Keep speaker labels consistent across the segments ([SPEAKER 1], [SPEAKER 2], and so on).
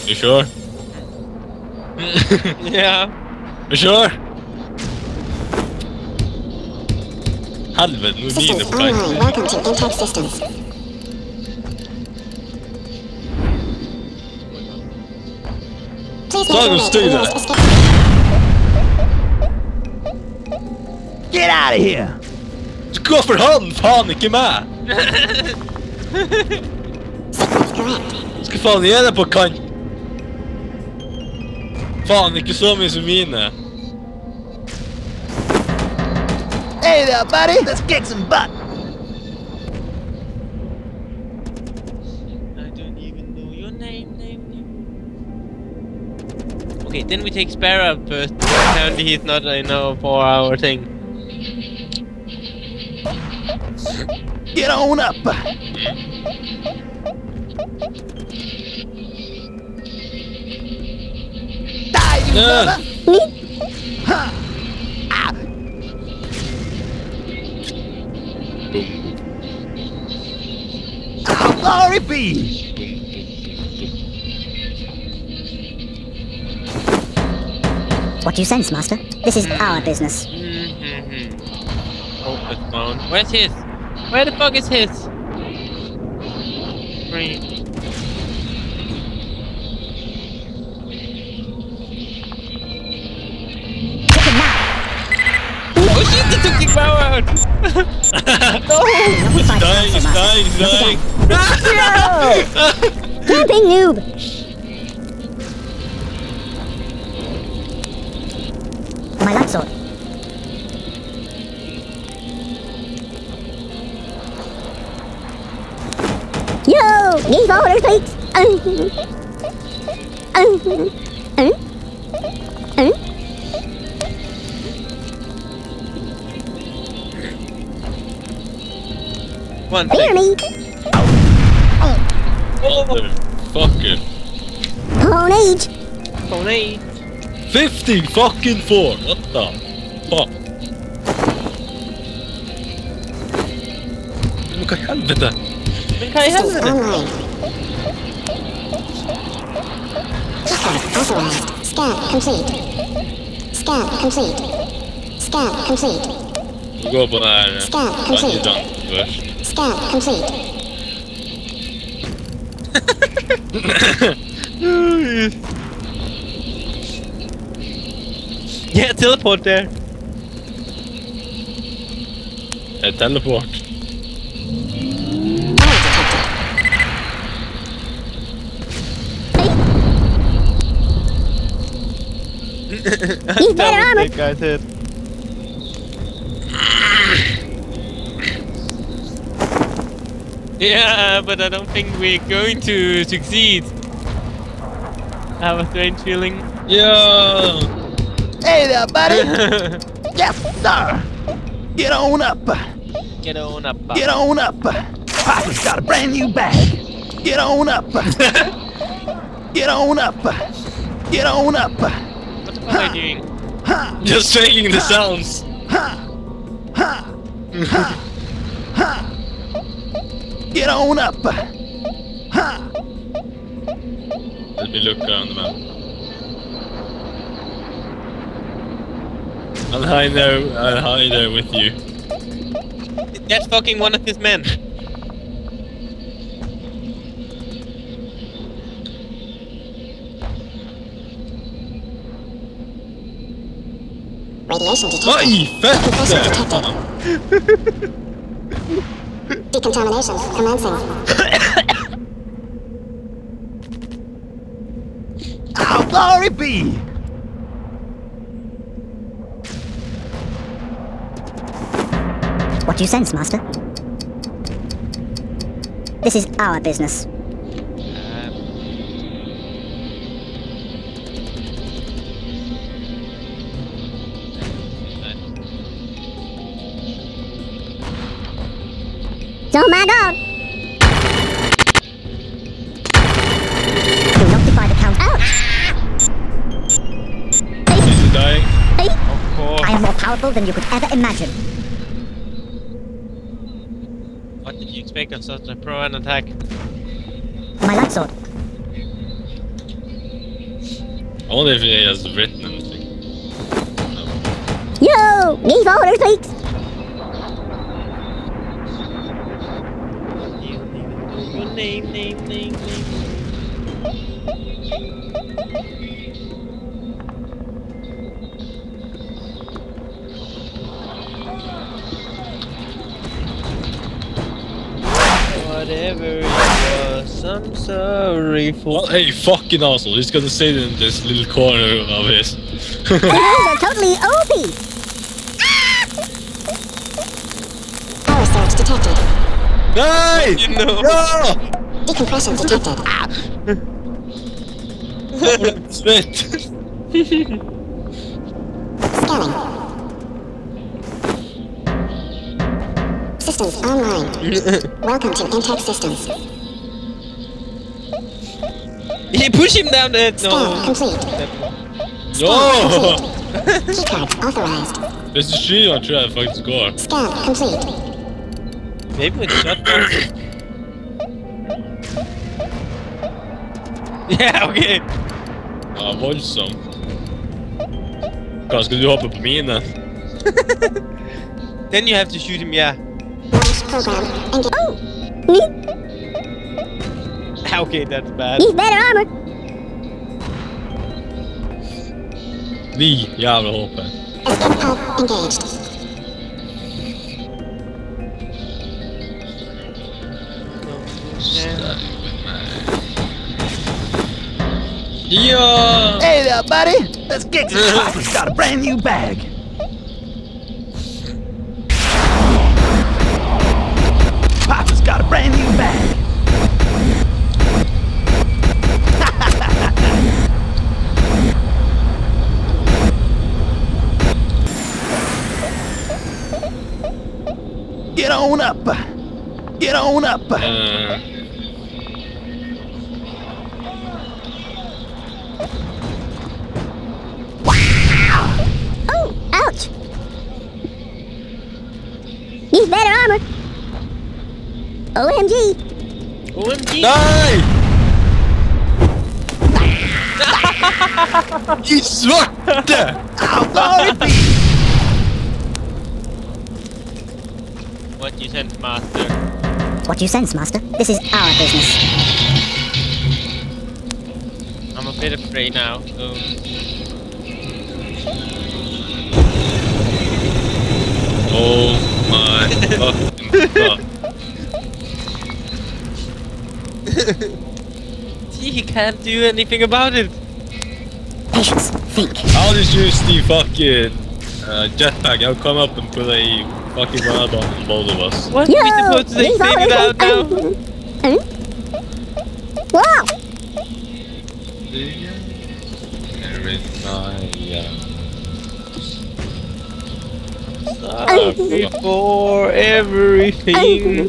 [SPEAKER 1] You sure?
[SPEAKER 2] Yeah.
[SPEAKER 1] You sure? Helvete, nu är mine på
[SPEAKER 3] Online. Welcome to Intech Systems. Please
[SPEAKER 1] Tag och styr det!
[SPEAKER 4] Get out of here!
[SPEAKER 1] Gå för han! Fan, inte med! Ska fan ge det på kant! Fan, inte så mycket som mine.
[SPEAKER 4] Hey there, buddy! Let's kick some butt!
[SPEAKER 2] I don't even know your name. Okay, then we take Sparre up first. Apparently he's not in a 4-hour thing.
[SPEAKER 4] Get on up! Die, you mother! Ha! Ah! Glory be!
[SPEAKER 3] What do you sense, Master? This is our business.
[SPEAKER 2] Focus mode. Where's his? Where the fuck is his? Green. Oh shit, they took the power out!
[SPEAKER 3] No!
[SPEAKER 1] He's dying.
[SPEAKER 3] Camping noob! My light sword. Yo! Need orders, please!
[SPEAKER 2] One
[SPEAKER 3] Hear
[SPEAKER 2] thing.
[SPEAKER 3] me!
[SPEAKER 1] Motherfucker.
[SPEAKER 3] Phone age!
[SPEAKER 2] Sony.
[SPEAKER 1] 50 fucking 4. What the fuck? Men vad i helvete?
[SPEAKER 2] Men kan i helvete?
[SPEAKER 3] Online. Authorized. Scan complete. Scan complete. Scan complete.
[SPEAKER 1] Vi går på den här
[SPEAKER 3] Scan complete.
[SPEAKER 1] sidan först.
[SPEAKER 3] Scan complete.
[SPEAKER 2] Yeah, teleport there.
[SPEAKER 1] Teleport.
[SPEAKER 3] He's better armor.
[SPEAKER 2] That guy's head. Yeah, but I don't think we're going to succeed. I have a strange feeling.
[SPEAKER 1] Yeah.
[SPEAKER 4] Hey there, buddy! Yes, sir! Get on up!
[SPEAKER 2] Get on up.
[SPEAKER 4] Get on up! Papa's got a brand new bag! Get on up! Get on up! Get on up!
[SPEAKER 2] What the fuck are you doing?
[SPEAKER 4] Ha!
[SPEAKER 1] Just making the sounds.
[SPEAKER 4] Ha! Ha! Ha! Ha! Get on up! Ha!
[SPEAKER 1] Let me look around the map. I'll hide there with you.
[SPEAKER 2] That's fucking one of his men.
[SPEAKER 3] Radiation detected.
[SPEAKER 1] Aj,
[SPEAKER 3] Decompression
[SPEAKER 1] fett!
[SPEAKER 3] detected. Decontamination commencing.
[SPEAKER 4] How glory be!
[SPEAKER 3] What do you sense, Master? This is our business. Oh my god! Do not defy the count. Ouch!
[SPEAKER 1] Is he dying?
[SPEAKER 2] Of course.
[SPEAKER 3] I am more powerful than you could ever imagine.
[SPEAKER 2] What did you expect of such a pro and attack?
[SPEAKER 3] My light sword.
[SPEAKER 1] I wonder if he has written anything.
[SPEAKER 3] Yo, give orders, please.
[SPEAKER 2] Name. Whatever it was, I'm sorry for.
[SPEAKER 1] Well, hey, fucking asshole! He's gonna sit in this little corner of his.
[SPEAKER 3] Those are totally OP. Power surge detected.
[SPEAKER 1] Hey!
[SPEAKER 2] You know.
[SPEAKER 1] No!
[SPEAKER 3] Decompression detected.
[SPEAKER 1] Spit!
[SPEAKER 3] Scanning. Systems online. Welcome to Intact Systems.
[SPEAKER 2] He pushed him down there.
[SPEAKER 3] Scan
[SPEAKER 2] No.
[SPEAKER 3] complete.
[SPEAKER 1] No!
[SPEAKER 3] Keycard authorized.
[SPEAKER 1] This is she on trying to fucking score.
[SPEAKER 3] Scan complete.
[SPEAKER 2] Maybe with shotguns. Yeah, okej.
[SPEAKER 1] Ja, våldsam. Kanske skulle du hoppa på minen?
[SPEAKER 2] Then you have to shoot him, yeah.
[SPEAKER 3] Launch program. Engage. Oh! Need
[SPEAKER 2] Okay, that's bad.
[SPEAKER 3] better armor.
[SPEAKER 1] Ni jävla hoppe.
[SPEAKER 3] Escape pod engaged.
[SPEAKER 1] Ja!
[SPEAKER 4] Hey there, buddy. Let's get this. Papa's got a brand new bag. Papa's got a brand new bag. Get on up. Get on up.
[SPEAKER 3] Oh, ouch. Need better armor. OMG.
[SPEAKER 2] OMG!
[SPEAKER 1] Nej! I svarte!
[SPEAKER 2] What you sent, master?
[SPEAKER 3] What you sense, Master? This is our business.
[SPEAKER 2] I'm a bit afraid now.
[SPEAKER 1] Oh my fucking god.
[SPEAKER 2] He can't do anything about it.
[SPEAKER 3] Patience. Think.
[SPEAKER 1] I'll just use the fucking jetpack. I'll come up and put a fucking rod on both of us.
[SPEAKER 2] What are we supposed to say?
[SPEAKER 3] leave
[SPEAKER 2] Save it
[SPEAKER 3] orders,
[SPEAKER 2] out now?
[SPEAKER 3] Wow.
[SPEAKER 2] Sorry for everything.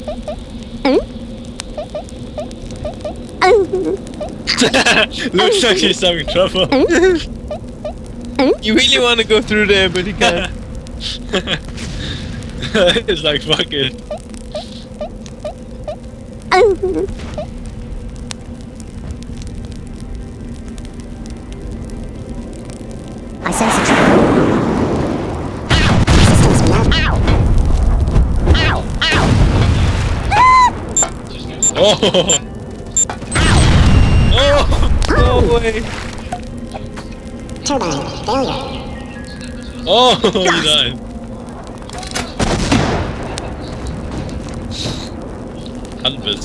[SPEAKER 1] Looks like she's having trouble.
[SPEAKER 2] You really want to go through there, but you can't.
[SPEAKER 1] It's like fucking.
[SPEAKER 3] I sense a trap. Systems now. Ow! Ow! Ow!
[SPEAKER 1] Oh! Oh!
[SPEAKER 2] No way.
[SPEAKER 3] Turbine failure.
[SPEAKER 1] Oh! He died. Helvete.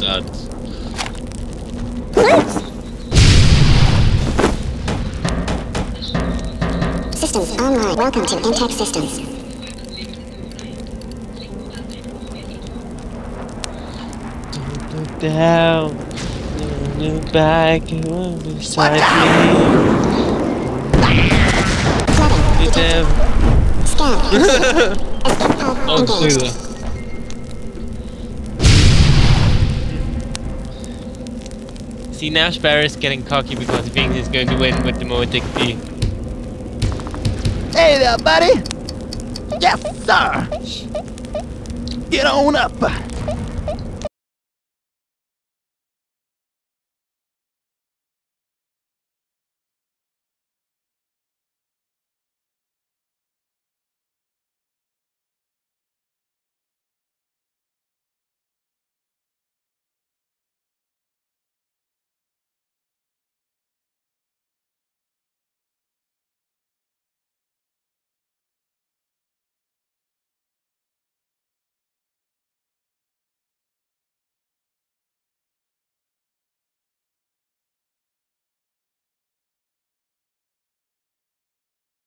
[SPEAKER 3] Systems online. Welcome to Intact Systems.
[SPEAKER 2] Look down. Look back. Beside me.
[SPEAKER 3] Flooding.
[SPEAKER 2] Get them.
[SPEAKER 3] Scan. Escape pod
[SPEAKER 1] Oh, see
[SPEAKER 3] engaged.
[SPEAKER 1] that.
[SPEAKER 2] See, now Sparre is getting cocky because he thinks he's going to win with the more XP.
[SPEAKER 4] Hey there, buddy. Yes, sir. Get on up.